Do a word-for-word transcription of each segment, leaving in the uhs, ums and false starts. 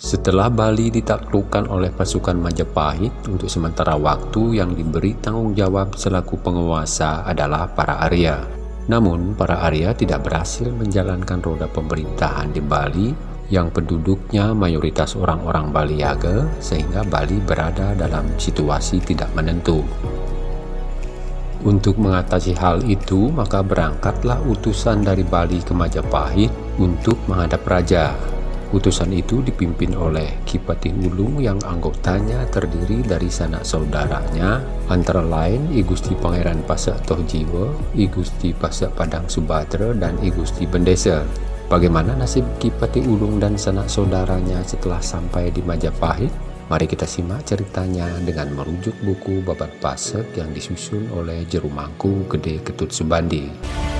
Setelah Bali ditaklukkan oleh pasukan Majapahit, untuk sementara waktu yang diberi tanggung jawab selaku penguasa adalah para Arya. Namun, para Arya tidak berhasil menjalankan roda pemerintahan di Bali yang penduduknya mayoritas orang-orang Baliaga, sehingga Bali berada dalam situasi tidak menentu. Untuk mengatasi hal itu, maka berangkatlah utusan dari Bali ke Majapahit untuk menghadap raja. Utusan itu dipimpin oleh Ki Patih Ulung yang anggotanya terdiri dari sanak saudaranya, antara lain I Gusti Pangeran Pasak Tohjiwa, I Gusti Pasak Padang Subadra, dan I Gusti Bendesa. Bagaimana nasib Ki Patih Ulung dan sanak saudaranya setelah sampai di Majapahit? Mari kita simak ceritanya dengan merujuk buku Babat Pasek yang disusun oleh Jerumangku Gede Ketut Subandi.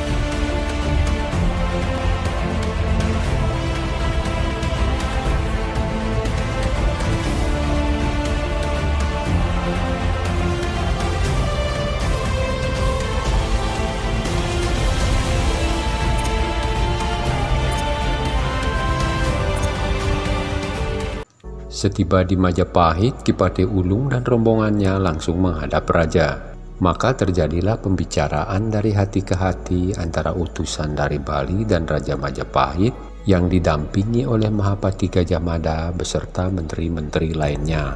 Setiba di Majapahit, Ki Patih Ulung dan rombongannya langsung menghadap raja. Maka terjadilah pembicaraan dari hati ke hati antara utusan dari Bali dan Raja Majapahit yang didampingi oleh Mahapati Gajah Mada beserta menteri-menteri lainnya.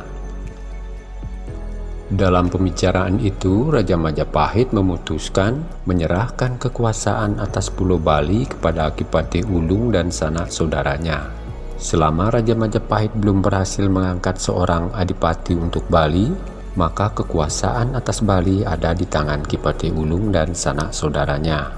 Dalam pembicaraan itu, Raja Majapahit memutuskan menyerahkan kekuasaan atas Pulau Bali kepada Ki Patih Ulung dan sanak saudaranya. Selama Raja Majapahit belum berhasil mengangkat seorang adipati untuk Bali, maka kekuasaan atas Bali ada di tangan Ki Patih Ulung dan sanak saudaranya.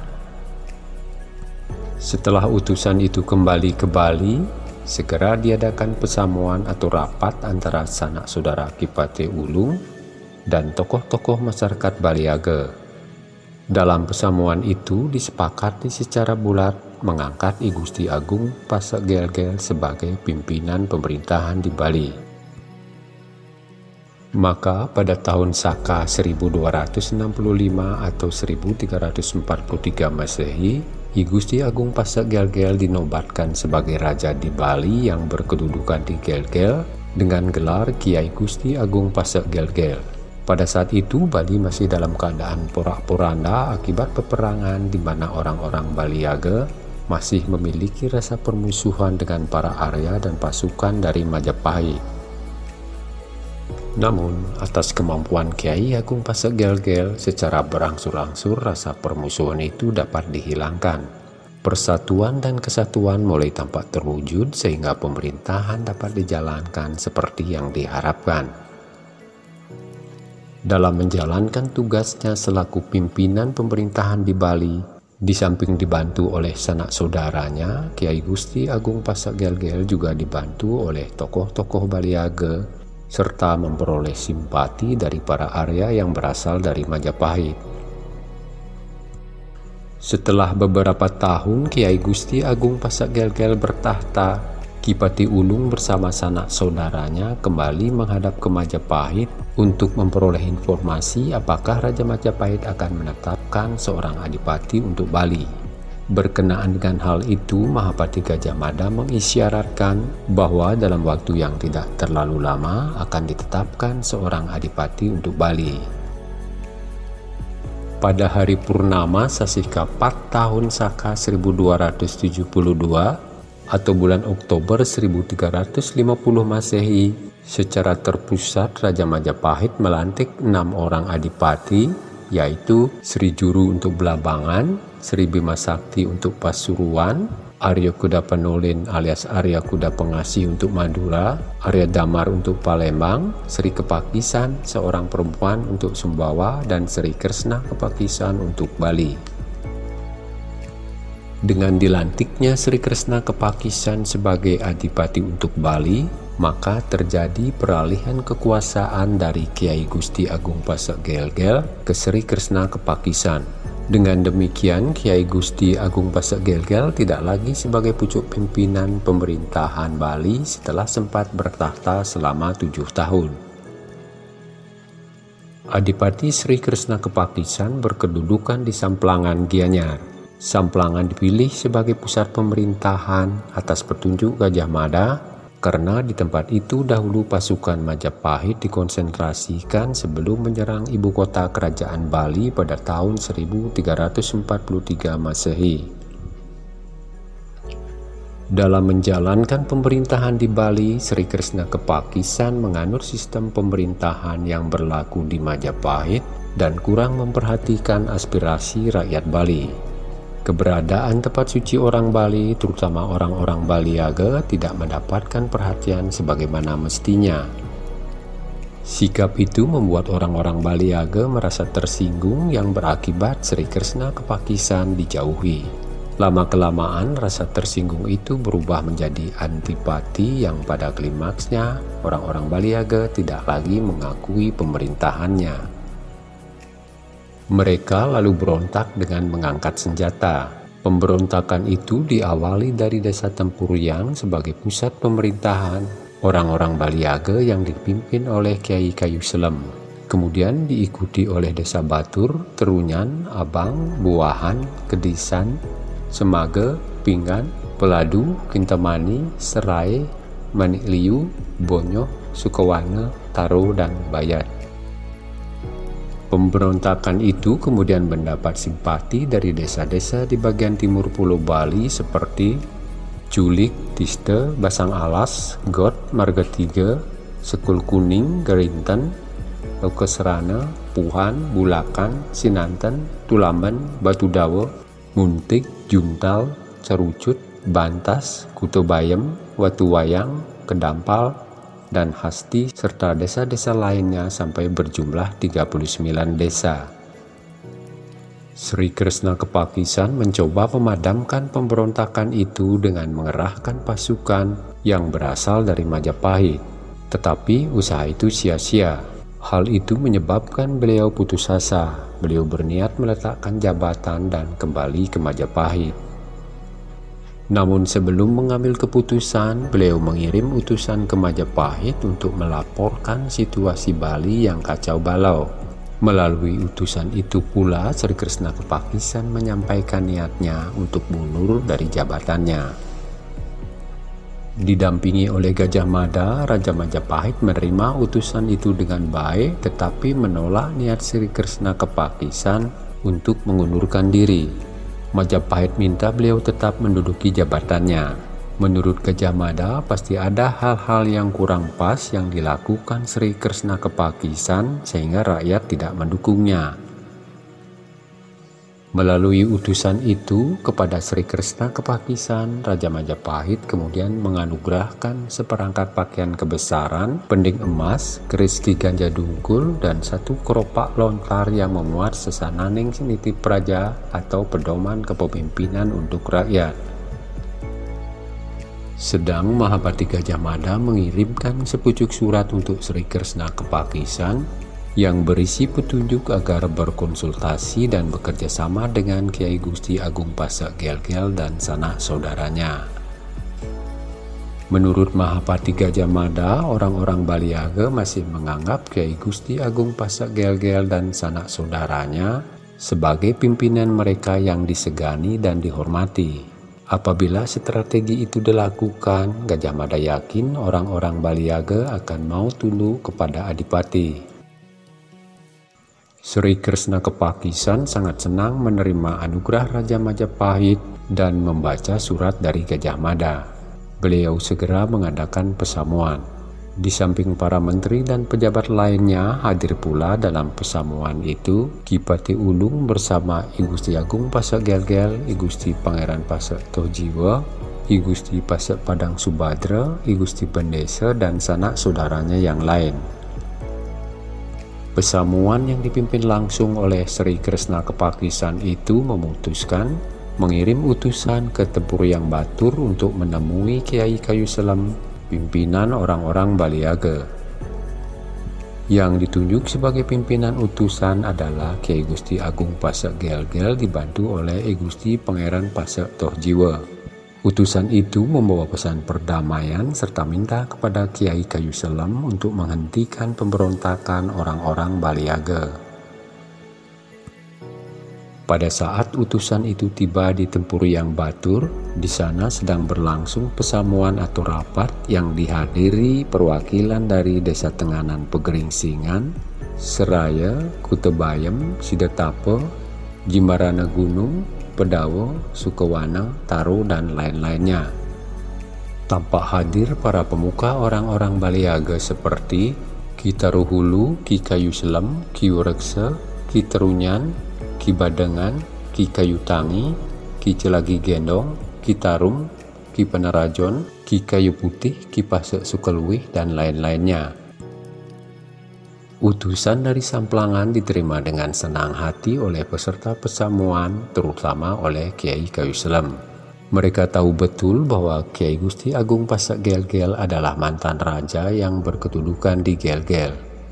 Setelah utusan itu kembali ke Bali, segera diadakan pesamuan atau rapat antara sanak saudara Ki Patih Ulung dan tokoh-tokoh masyarakat Baliaga. Dalam pesamuan itu disepakati secara bulat mengangkat I Gusti Agung Pasak Gelgel sebagai pimpinan pemerintahan di Bali. Maka pada tahun Saka seribu dua ratus enam puluh lima atau seribu tiga ratus empat puluh tiga Masehi, I Gusti Agung Pasak Gelgel dinobatkan sebagai raja di Bali yang berkedudukan di Gelgel dengan gelar Kiai Gusti Agung Pasak Gelgel. Pada saat itu Bali masih dalam keadaan porak-poranda akibat peperangan di mana orang-orang Baliaga masih memiliki rasa permusuhan dengan para Arya dan pasukan dari Majapahit. Namun, atas kemampuan Kiai Agung Pasak Gelgel, secara berangsur-angsur rasa permusuhan itu dapat dihilangkan. Persatuan dan kesatuan mulai tampak terwujud sehingga pemerintahan dapat dijalankan seperti yang diharapkan. Dalam menjalankan tugasnya selaku pimpinan pemerintahan di Bali, di samping dibantu oleh sanak saudaranya, Kiai Gusti Agung Pasak Gelgel juga dibantu oleh tokoh-tokoh Baliaga, serta memperoleh simpati dari para Arya yang berasal dari Majapahit. Setelah beberapa tahun Kiai Gusti Agung Pasak Gelgel bertahta, Ki Patih Ulung bersama sanak saudaranya kembali menghadap ke Majapahit untuk memperoleh informasi apakah Raja Majapahit akan menetapkan seorang adipati untuk Bali. Berkenaan dengan hal itu, Mahapati Gajah Mada mengisyaratkan bahwa dalam waktu yang tidak terlalu lama akan ditetapkan seorang adipati untuk Bali. Pada hari Purnama Sasih Kapat tahun Saka seribu dua ratus tujuh puluh dua atau bulan Oktober seribu tiga ratus lima puluh Masehi, secara terpusat Raja Majapahit melantik enam orang adipati, yaitu Sri Juru untuk Belambangan, Sri Bima Sakti untuk Pasuruan, Arya Kuda Penolin alias Arya Kuda Pengasih untuk Madura, Arya Damar untuk Palembang, Sri Kepakisan seorang perempuan untuk Sumbawa, dan Sri Kresna Kepakisan untuk Bali. Dengan dilantiknya Sri Kresna Kepakisan sebagai adipati untuk Bali, maka terjadi peralihan kekuasaan dari Kiai Gusti Agung Pasak Gelgel ke Sri Kresna Kepakisan. Dengan demikian, Kiai Gusti Agung Pasak Gelgel tidak lagi sebagai pucuk pimpinan pemerintahan Bali setelah sempat bertahta selama tujuh tahun. Adipati Sri Kresna Kepakisan berkedudukan di Samplangan Gianyar. Samplangan dipilih sebagai pusat pemerintahan atas petunjuk Gajah Mada karena di tempat itu dahulu pasukan Majapahit dikonsentrasikan sebelum menyerang ibu kota kerajaan Bali pada tahun seribu tiga ratus empat puluh tiga Masehi. Dalam menjalankan pemerintahan di Bali, Sri Kresna Kepakisan menganut sistem pemerintahan yang berlaku di Majapahit dan kurang memperhatikan aspirasi rakyat Bali. Keberadaan tempat suci orang Bali, terutama orang-orang Baliaga, tidak mendapatkan perhatian sebagaimana mestinya. Sikap itu membuat orang-orang Baliaga merasa tersinggung yang berakibat Sri Kresna Kepakisan dijauhi. Lama-kelamaan rasa tersinggung itu berubah menjadi antipati yang pada klimaksnya orang-orang Baliaga tidak lagi mengakui pemerintahannya. Mereka lalu berontak dengan mengangkat senjata. Pemberontakan itu diawali dari desa Tempuriang sebagai pusat pemerintahan orang-orang Baliaga yang dipimpin oleh Kiai Kayu Selem. Kemudian diikuti oleh desa Batur, Terunyan, Abang, Buahan, Kedisan, Semage, Pinggan, Peladu, Kintamani, Serai, Manikliu, Bonyoh, Sukawana, Taro, dan Bayat. Pemberontakan itu kemudian mendapat simpati dari desa-desa di bagian timur Pulau Bali seperti Culik, Tiste, Basang Alas, Got, Margatiga, Sekul Kuning, Gerinten, Lokesrana, Puhan, Bulakan, Sinanten, Tulamben, Batudawa, Muntik, Juntal, Carucut, Bantas, Kutobayem, Watuwayang, Kedampal, dan Hasti, serta desa-desa lainnya sampai berjumlah tiga puluh sembilan desa. Sri Kresna Kepakisan mencoba memadamkan pemberontakan itu dengan mengerahkan pasukan yang berasal dari Majapahit. Tetapi usaha itu sia-sia. Hal itu menyebabkan beliau putus asa. Beliau berniat meletakkan jabatan dan kembali ke Majapahit. Namun sebelum mengambil keputusan, beliau mengirim utusan ke Majapahit untuk melaporkan situasi Bali yang kacau balau. Melalui utusan itu pula Sri Kresna Kepakisan menyampaikan niatnya untuk mundur dari jabatannya. Didampingi oleh Gajah Mada, Raja Majapahit menerima utusan itu dengan baik, tetapi menolak niat Sri Kresna Kepakisan untuk mengundurkan diri. Majapahit minta beliau tetap menduduki jabatannya. Menurut Gajah Mada, pasti ada hal-hal yang kurang pas yang dilakukan Sri Kresna Kepakisan sehingga rakyat tidak mendukungnya. Melalui utusan itu kepada Sri Kresna Kepakisan, Raja Majapahit kemudian menganugerahkan seperangkat pakaian kebesaran, pending emas, keris Ki Ganja Dungkul, dan satu keropak lontar yang memuat sesananing nitip praja atau pedoman kepemimpinan untuk rakyat. Sedang Mahapati Gajah Mada mengirimkan sepucuk surat untuk Sri Kresna Kepakisan yang berisi petunjuk agar berkonsultasi dan bekerja sama dengan Kiai Gusti Agung Pasak Gel-Gel dan sanak saudaranya. Menurut Mahapati Gajah Mada, orang-orang Baliaga masih menganggap Kiai Gusti Agung Pasak Gel-Gel dan sanak saudaranya sebagai pimpinan mereka yang disegani dan dihormati. Apabila strategi itu dilakukan, Gajah Mada yakin orang-orang Baliaga akan mau tunduk kepada Adipati. Sri Kresna Kepakisan sangat senang menerima anugerah Raja Majapahit dan membaca surat dari Gajah Mada. Beliau segera mengadakan pesamuan. Di samping para menteri dan pejabat lainnya, hadir pula dalam pesamuan itu Ki Pati Ulung bersama I Gusti Agung Pasak Gel-Gel, I Gusti Pangeran Pasak Tohjiwa, I Gusti Pasak Padang Subadra, I Gusti Pendesa, dan sanak saudaranya yang lain. Pesamuan yang dipimpin langsung oleh Sri Kresna Kepakisan itu memutuskan mengirim utusan ke Tempuriang Batur untuk menemui Kiai Kayu Selem, pimpinan orang-orang Baliaga. Yang ditunjuk sebagai pimpinan utusan adalah Kiai Gusti Agung Pasak Gel-Gel dibantu oleh I Gusti Pangeran Pasak Tohjiwa. Utusan itu membawa pesan perdamaian serta minta kepada Kiai Kayu Selem untuk menghentikan pemberontakan orang-orang Baliaga. Pada saat utusan itu tiba di Tempuriang Batur, di sana sedang berlangsung pesamuan atau rapat yang dihadiri perwakilan dari Desa Tenganan Pegeringsingan, Seraya, Kutebayem, Sidetape, Jimbarana Gunung, Pedawo, Sukewana, Taro, dan lain-lainnya. Tampak hadir para pemuka orang-orang Baliaga seperti Ki Taruhulu, Ki Kayu Selem, Ki Urekse, Ki Terunyan, Ki Badengan, Ki Kayu Tangi, Ki Celagi Gendong, Ki Tarum, Ki Penerajon, Ki Kayu Putih, Ki Pasek Sukeluwih, dan lain-lainnya. Utusan dari Samplangan diterima dengan senang hati oleh peserta pesamuan, terutama oleh Kiai Kayu Selem. Mereka tahu betul bahwa Kiai Gusti Agung Pasak Gel-Gel adalah mantan raja yang berkedudukan di Gel-Gel.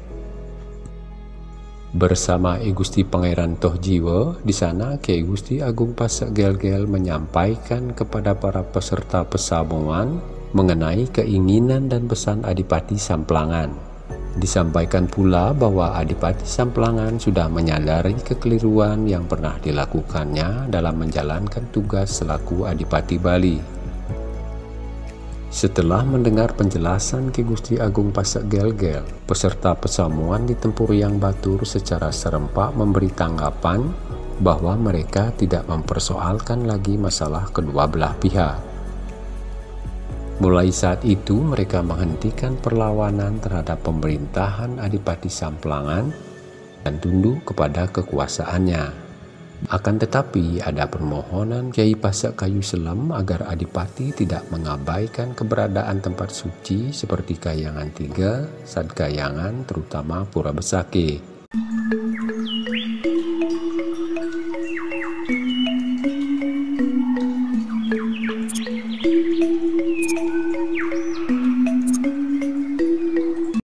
Bersama I Gusti Pangeran Tohjiwo, di sana Kiai Gusti Agung Pasak Gel-Gel menyampaikan kepada para peserta pesamuan mengenai keinginan dan pesan Adipati Samplangan. Disampaikan pula bahwa Adipati Samplangan sudah menyadari kekeliruan yang pernah dilakukannya dalam menjalankan tugas selaku Adipati Bali. Setelah mendengar penjelasan Ki Gusti Agung Pasak Gel-Gel, peserta pesamuan di Tempuriang Batur secara serempak memberi tanggapan bahwa mereka tidak mempersoalkan lagi masalah kedua belah pihak. Mulai saat itu mereka menghentikan perlawanan terhadap pemerintahan Adipati Samplangan dan tunduk kepada kekuasaannya. Akan tetapi ada permohonan Kiai Pasak Kayu Selem agar Adipati tidak mengabaikan keberadaan tempat suci seperti Kahyangan Tiga, Sadkayangan, terutama Pura Besake.